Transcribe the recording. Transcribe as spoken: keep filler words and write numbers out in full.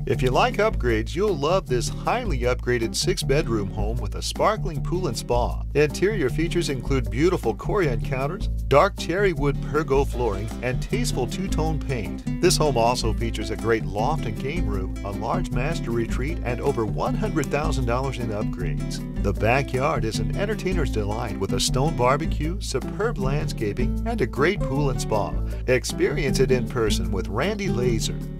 If you like upgrades, you'll love this highly upgraded six-bedroom home with a sparkling pool and spa. Interior features include beautiful corian counters, dark cherrywood pergo flooring, and tasteful two-tone paint. This home also features a great loft and game room, a large master retreat, and over one hundred thousand dollars in upgrades. The backyard is an entertainer's delight with a stone barbecue, superb landscaping, and a great pool and spa. Experience it in person with Randy Laser.